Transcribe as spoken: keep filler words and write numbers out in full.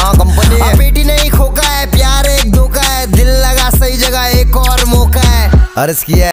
हाँ कंपनी है। बेटी नहीं खोका है, प्यार एक धोखा है, दिल लगा सही जगह एक और मौका है। अर्ज किया